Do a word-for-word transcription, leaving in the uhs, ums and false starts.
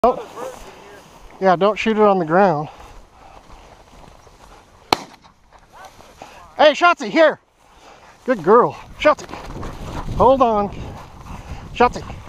Oh. Yeah, don't shoot it on the ground. Hey, Shotzi, here. Good girl. Shotzi. Hold on. Shotzi.